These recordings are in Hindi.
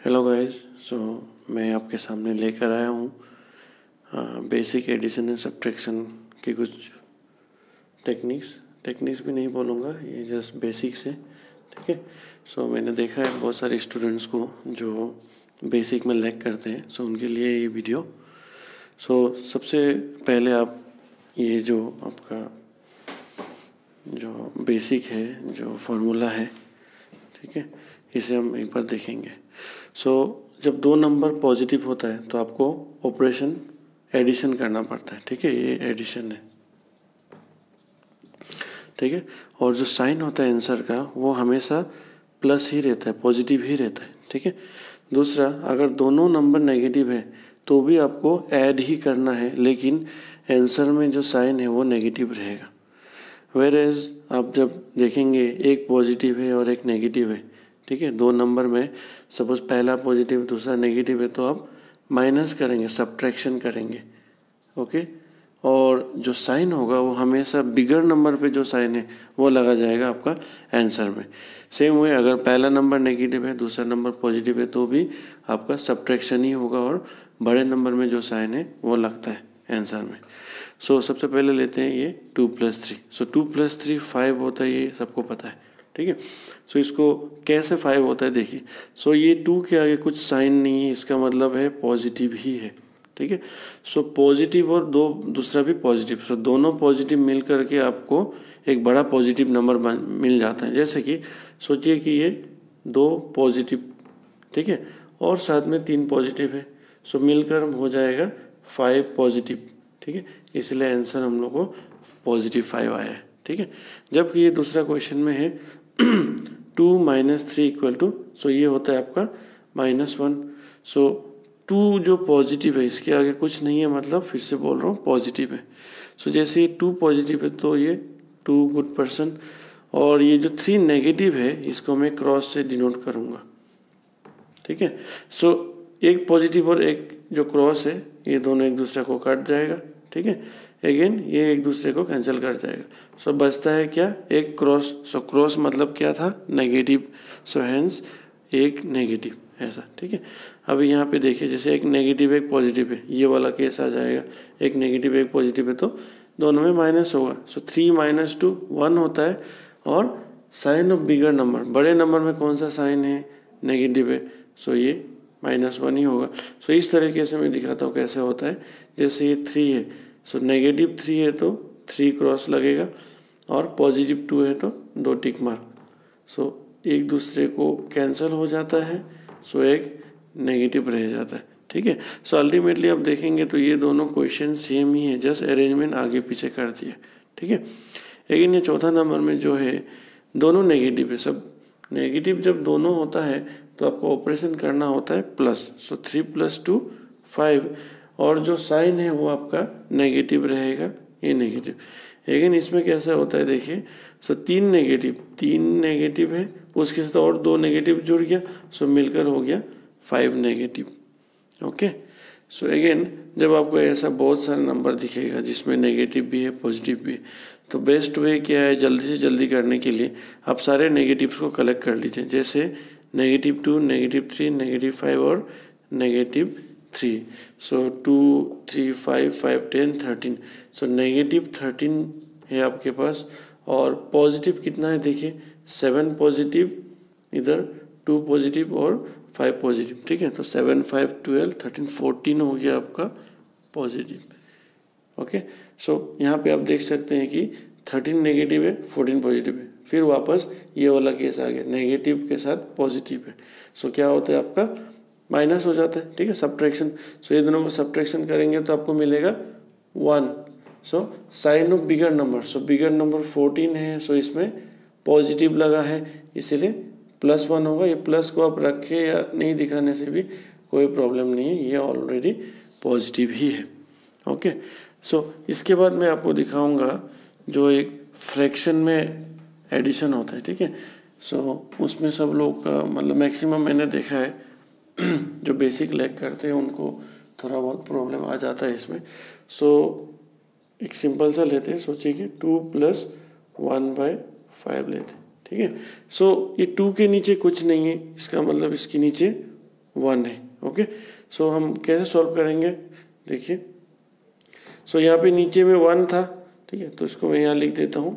Hello guys. मैं आपके सामने लेकर आया हूँ बेसिक एडिशन एंड सब्ट्रैक्शन की कुछ टेक्निक्स भी नहीं बोलूँगा, ये जस्ट बेसिक्स है। ठीक है। मैंने देखा है बहुत सारे स्टूडेंट्स को जो बेसिक में लैग करते हैं, उनके लिए ये वीडियो। सबसे पहले आप ये जो आपका जो बेसिक है, जो फार्मूला है, ठीक है, इसे हम एक बार देखेंगे। जब दो नंबर पॉजिटिव होता है तो आपको ऑपरेशन एडिशन करना पड़ता है। ठीक है, ये एडिशन है। ठीक है, और जो साइन होता है आंसर का वो हमेशा प्लस ही रहता है, पॉजिटिव ही रहता है। ठीक है। दूसरा, अगर दोनों नंबर नेगेटिव है तो भी आपको ऐड ही करना है, लेकिन आंसर में जो साइन है वो नेगेटिव रहेगा। वेयरएज आप जब देखेंगे एक पॉजिटिव है और एक नेगेटिव है, ठीक है, दो नंबर में सपोज पहला पॉजिटिव दूसरा नेगेटिव है, तो आप माइनस करेंगे, सब्ट्रैक्शन करेंगे। ओके, और जो साइन होगा वो हमेशा बिगर नंबर पे जो साइन है वो लगा जाएगा आपका आंसर में। सेम वे अगर पहला नंबर नेगेटिव है दूसरा नंबर पॉजिटिव है तो भी आपका सब्ट्रैक्शन ही होगा और बड़े नंबर में जो साइन है वो लगता है आंसर में। सबसे पहले लेते हैं ये 2+3। 2+3 5 होता है, ये सबको पता है। ठीक है। इसको कैसे 5 होता है देखिए। ये 2 के आगे कुछ साइन नहीं है, इसका मतलब है पॉजिटिव ही है। ठीक है। पॉजिटिव और दूसरा भी पॉजिटिव, दोनों पॉजिटिव मिल करके आपको एक बड़ा पॉजिटिव नंबर मिल जाता है। जैसे कि सोचिए कि ये 2 पॉजिटिव, ठीक है, और साथ में 3 पॉजिटिव है, मिलकर हो जाएगा 5 पॉजिटिव। ठीक है, इसलिए आंसर हम लोग को पॉजिटिव 5 आया है। ठीक है। जबकि ये दूसरा क्वेश्चन में है 2 - 3 = ये होता है आपका -1। 2 जो पॉजिटिव है इसके आगे कुछ नहीं है, मतलब फिर से बोल रहा हूँ पॉजिटिव है। जैसे ये 2 पॉजिटिव है तो ये 2 गुड पर्सन, और ये जो 3 नेगेटिव है इसको मैं क्रॉस से डिनोट करूँगा। ठीक है। एक पॉजिटिव और एक जो क्रॉस है ये दोनों एक दूसरे को काट जाएगा। ठीक है, अगेन ये एक दूसरे को कैंसिल कर जाएगा। बचता है क्या, एक क्रॉस। क्रॉस मतलब क्या था, नेगेटिव। हेंस एक नेगेटिव, ऐसा। ठीक है। अभी यहाँ पे देखिए, जैसे एक नेगेटिव एक पॉजिटिव है, ये वाला केस आ जाएगा। एक नेगेटिव एक पॉजिटिव है तो दोनों में माइनस होगा। 3 - 2 1 होता है, और साइन ऑफ बिगर नंबर, बड़े नंबर में कौन सा साइन है, नेगेटिव है, ये -1 ही होगा। इस तरीके से मैं दिखाता हूँ कैसे होता है। जैसे ये 3 है, नेगेटिव 3 है तो 3 क्रॉस लगेगा, और पॉजिटिव 2 है तो 2 टिक मार्क। एक दूसरे को कैंसिल हो जाता है, एक नेगेटिव रह जाता है। ठीक है। अल्टीमेटली आप देखेंगे तो ये दोनों क्वेश्चन सेम ही है, जस्ट अरेंजमेंट आगे पीछे कर दिया। ठीक है। लेकिन ये चौथा नंबर में जो है दोनों नेगेटिव है। सब नेगेटिव जब दोनों होता है तो आपको ऑपरेशन करना होता है प्लस। 3 + 2 5, और जो साइन है वो आपका नेगेटिव रहेगा, ये नेगेटिव। लेकिन इसमें कैसा होता है देखिए, 3 नेगेटिव है, उसके साथ और 2 नेगेटिव जुड़ गया, मिलकर हो गया 5 नेगेटिव। ओके। अगेन जब आपको ऐसा बहुत सारा नंबर दिखेगा जिसमें नेगेटिव भी है पॉजिटिव भी है, तो बेस्ट वे क्या है, जल्दी से जल्दी करने के लिए आप सारे नेगेटिव्स को कलेक्ट कर लीजिए। जैसे -2, -3, -5 और -3। 2 3 5 5 10 13। -13 है आपके पास, और पॉजिटिव कितना है देखिए, 7 पॉजिटिव, इधर 2 पॉजिटिव और 5 पॉजिटिव। ठीक है, 7 5 12 13 14 हो गया आपका पॉजिटिव। ओके। यहाँ पे आप देख सकते हैं कि 13 नेगेटिव है 14 पॉजिटिव है। फिर वापस ये वाला केस आ गया, नेगेटिव के साथ पॉजिटिव है। क्या होता है आपका माइनस हो जाता है। ठीक है, सब्ट्रैक्शन। ये दोनों को सब्ट्रैक्शन करेंगे तो आपको मिलेगा 1। Sign of bigger number, bigger number 14 है, इसमें पॉजिटिव लगा है, इसीलिए +1 होगा। ये प्लस को आप रखें या नहीं दिखाने से भी कोई प्रॉब्लम नहीं है, ये ऑलरेडी पॉजिटिव ही है। ओके। इसके बाद मैं आपको दिखाऊंगा जो एक फ्रैक्शन में एडिशन होता है। ठीक है। उसमें सब लोग का मतलब मैक्सिमम मैंने देखा है जो बेसिक लैग करते हैं उनको थोड़ा बहुत प्रॉब्लम आ जाता है इसमें। एक सिंपल सा लेते हैं, सोचिए कि 2 + 1/5 लेते हैं। ठीक है। ये 2 के नीचे कुछ नहीं है, इसका मतलब इसके नीचे 1 है। ओके, सो हम कैसे सॉल्व करेंगे, देखिए। सो यहाँ पे नीचे में 1 था, ठीक है, तो इसको मैं यहाँ लिख देता हूँ।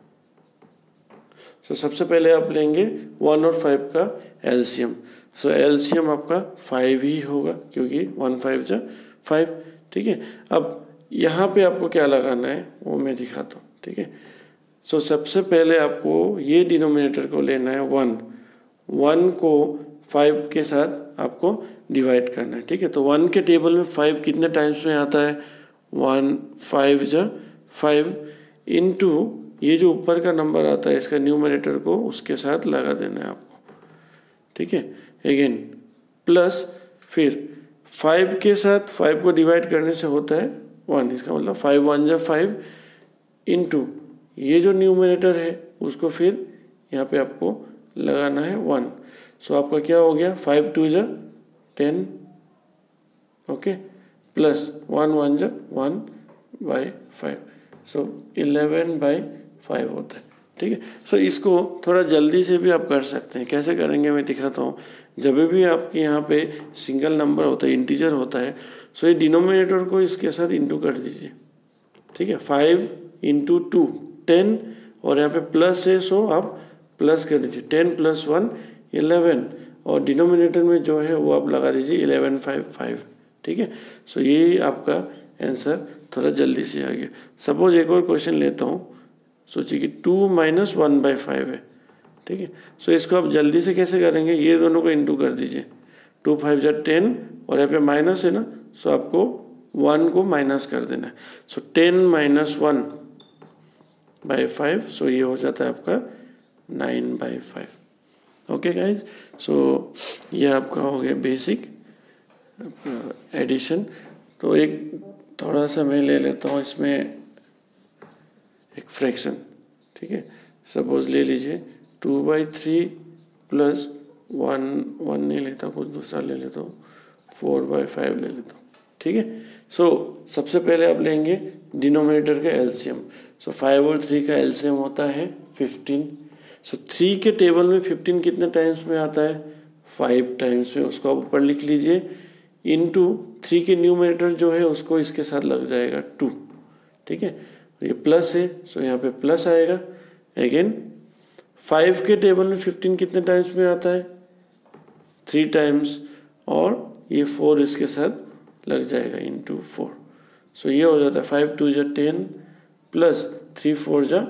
सो सबसे पहले आप लेंगे 1 और 5 का एलसीएम। सो एलसीएम आपका 5 ही होगा, क्योंकि 1 5 जा 5, ठीक है। अब यहाँ पे आपको क्या लगाना है वो मैं दिखाता हूँ, ठीक है। सो सबसे पहले आपको ये डिनोमिनेटर को लेना है 1 को 5 के साथ आपको डिवाइड करना है, ठीक है। तो 1 के टेबल में 5 कितने टाइम्स में आता है, 1 5 जा 5 इंटू ये जो ऊपर का नंबर आता है इसका न्यूमरेटर को उसके साथ लगा देना है आपको, ठीक है। अगेन प्लस फिर 5 के साथ 5 को डिवाइड करने से होता है 1, इसका मतलब 5 1 जा 5 इंटू ये जो न्यूमरेटर है उसको फिर यहाँ पे आपको लगाना है 1। सो आपका क्या हो गया, 5 2 जा 10, ओके, प्लस 1 1 जा 1/5, सो 11/5 होता है, ठीक है। सो इसको थोड़ा जल्दी से भी आप कर सकते हैं। कैसे करेंगे मैं दिखाता हूँ। जब भी आपके यहाँ पे सिंगल नंबर होता है, इंटीजर होता है, सो ये डिनोमिनेटर को इसके साथ इंटू कर दीजिए, ठीक है। 5 इंटू 2 10, और यहाँ पे प्लस है सो आप प्लस कर दीजिए, 10 + 1 11, और डिनोमिनेटर में जो है वो आप लगा दीजिए 11/5, ठीक है। सो ये आपका आंसर थोड़ा जल्दी से आ गया। सपोज एक और क्वेश्चन लेता हूँ, सोचिए कि 2 - 1/5 है, ठीक है। सो इसको आप जल्दी से कैसे करेंगे, ये दोनों को इंटू कर दीजिए, 2 5 जा 10, और यहाँ पे माइनस है ना, सो आपको 1 को माइनस कर देना है। सो 10 - 1/5, सो ये हो जाता है आपका 9/5। ओके गाइज, सो ये आपका हो गया बेसिक एडिशन। तो एक थोड़ा सा मैं ले लेता हूँ इसमें एक फ्रैक्शन, ठीक है। सपोज ले लीजिए 2/3 + 1 नहीं लेता, कुछ दूसरा ले लेता हूँ, 4/5 ले लेता हूँ, ठीक है। सो सबसे पहले आप लेंगे डिनोमिनेटर का एलसीएम। सो 5 और 3 का एलसीएम होता है 15। सो 3 के टेबल में 15 कितने टाइम्स में आता है, 5 टाइम्स में, उसको आप ऊपर लिख लीजिए, इंटू 3 के न्यूमरेटर जो है उसको इसके साथ लग जाएगा 2, ठीक है। ये प्लस है, सो यहाँ पे प्लस आएगा। अगेन 5 के टेबल में 15 कितने टाइम्स में आता है, 3 टाइम्स, और ये 4 इसके साथ लग जाएगा इंटू 4। सो ये हो जाता है 5 2 जा 10 प्लस 3 4 जा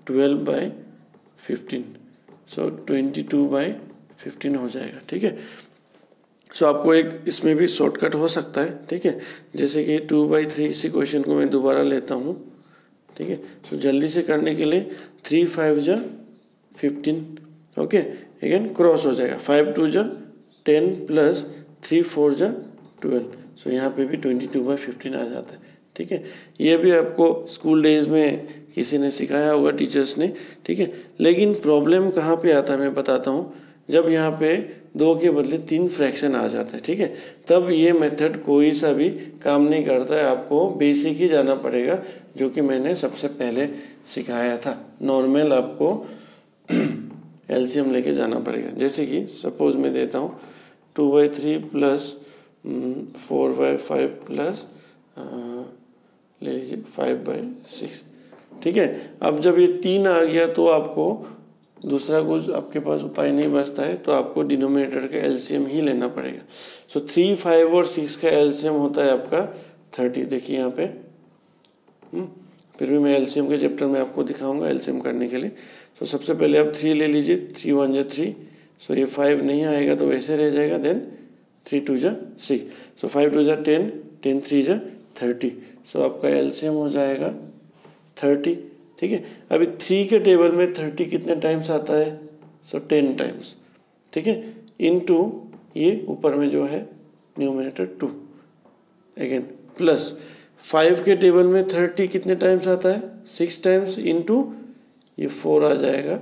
12/15, सो 22/15 हो जाएगा, ठीक है। सो आपको एक इसमें भी शॉर्टकट हो सकता है, ठीक है। जैसे कि 2/3 इसी क्वेश्चन को मैं दोबारा लेता हूँ, ठीक है। सो जल्दी से करने के लिए 3 5 जा 15, ओके, अगेन क्रॉस हो जाएगा, 5 2 जा 10 प्लस 3 4 जा 12, सो यहाँ पे भी 22/15 आ जाता है, ठीक है। ये भी आपको स्कूल डेज में किसी ने सिखाया होगा, टीचर्स ने, ठीक है। लेकिन प्रॉब्लम कहाँ पे आता है मैं बताता हूँ, जब यहाँ पे 2 के बदले 3 फ्रैक्शन आ जाता है, ठीक है, तब ये मेथड कोई सा भी काम नहीं करता है। आपको बेसिक ही जाना पड़ेगा, जो कि मैंने सबसे पहले सिखाया था। नॉर्मल आपको एलसीएम लेके जाना पड़ेगा। जैसे कि सपोज मैं देता हूँ 2/3 प्लस 4/5 प्लस ले लीजिए 5/6, ठीक है। अब जब ये 3 आ गया तो आपको दूसरा कुछ आपके पास उपाय नहीं बचता है, तो आपको डिनोमिनेटर का एलसीएम ही लेना पड़ेगा। सो 3 5 और 6 का एलसीएम होता है आपका 30। देखिए यहाँ पे फिर भी मैं एलसीएम के चैप्टर में आपको दिखाऊंगा एलसीएम करने के लिए। सो सबसे पहले आप 3 ले लीजिए, 3 1 जा 3, सो ये 5 नहीं आएगा तो वैसे रह जाएगा, देन 3 2 जा 6, सो 5 2 जा 10, 10 3 जा 30, सो आपका एलसीएम हो जाएगा 30, ठीक है। अभी 3 के टेबल में 30 कितने टाइम्स आता है, सो 10 टाइम्स, ठीक है, इनटू ये ऊपर में जो है न्यूमरेटर 2, अगेन प्लस 5 के टेबल में 30 कितने टाइम्स आता है, 6 टाइम्स, इनटू ये 4 आ जाएगा,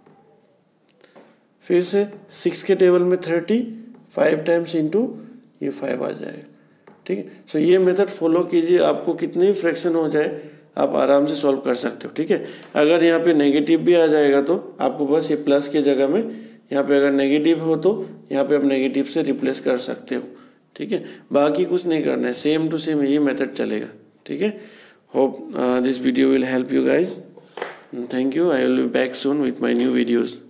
फिर से 6 के टेबल में 30 5 टाइम्स इंटू ये 5 आ जाएगा, ठीक है। सो ये मेथड फॉलो कीजिए, आपको कितने भी फ्रैक्शन हो जाए आप आराम से सॉल्व कर सकते हो, ठीक है। अगर यहाँ पे नेगेटिव भी आ जाएगा तो आपको बस ये प्लस की जगह में यहाँ पे अगर नेगेटिव हो तो यहाँ पे आप नेगेटिव से रिप्लेस कर सकते हो, ठीक है। बाकी कुछ नहीं करना है, सेम टू सेम यही मेथड चलेगा, ठीक है। Hope this video will help you guys. Thank you. I will be back soon with my new videos.